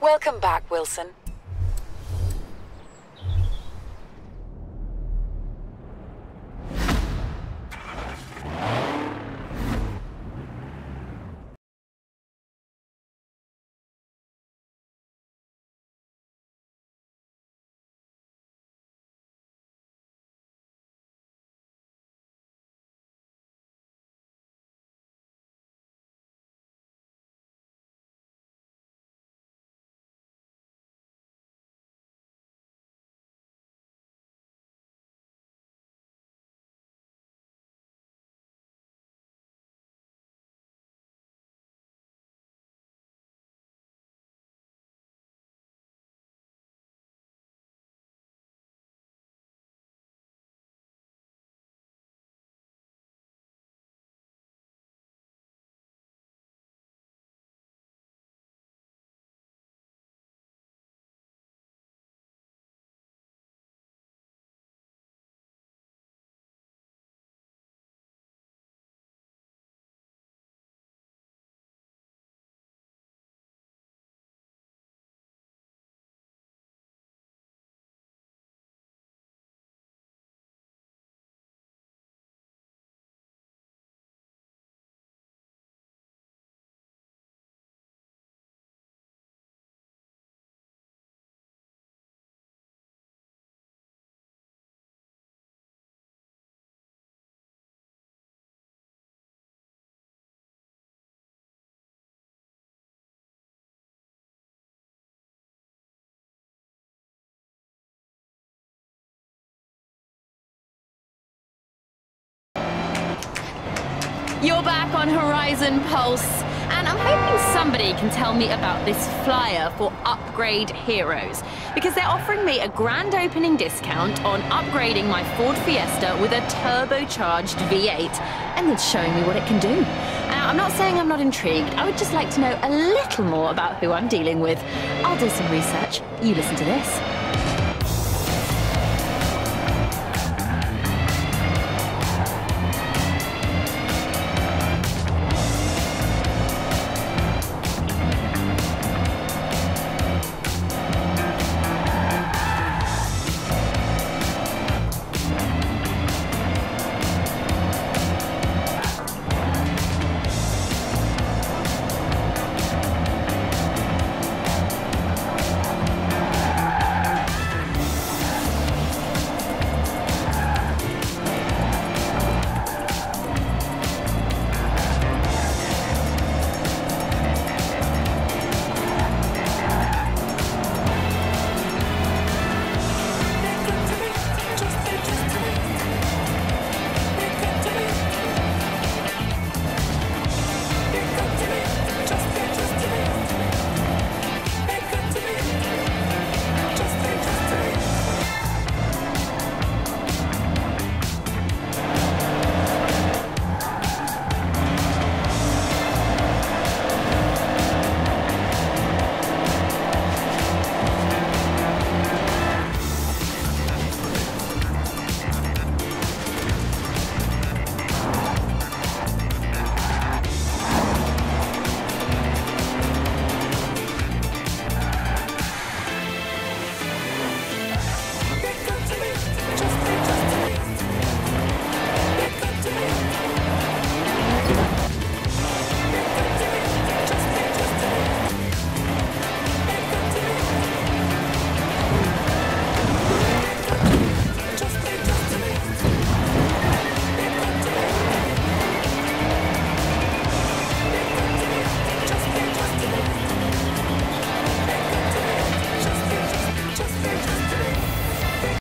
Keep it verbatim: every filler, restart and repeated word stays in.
Welcome back, Wilson. You're back on Horizon Pulse, and I'm hoping somebody can tell me about this flyer for Upgrade Heroes, because they're offering me a grand opening discount on upgrading my Ford Fiesta with a turbocharged V eight, and then showing me what it can do. Now, I'm not saying I'm not intrigued. I would just like to know a little more about who I'm dealing with. I'll do some research. You listen to this.